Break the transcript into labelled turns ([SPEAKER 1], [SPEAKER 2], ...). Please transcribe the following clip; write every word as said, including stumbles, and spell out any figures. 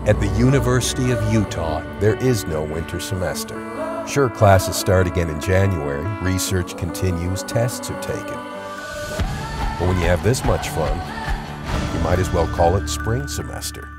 [SPEAKER 1] At the University of Utah, there is no winter semester. Sure, classes start again in January, research continues, tests are taken. But when you have this much fun, you might as well call it spring semester.